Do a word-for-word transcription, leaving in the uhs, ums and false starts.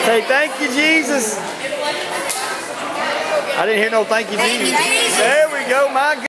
Say thank you, Jesus. I didn't hear no thank you, Jesus. There we go, my God.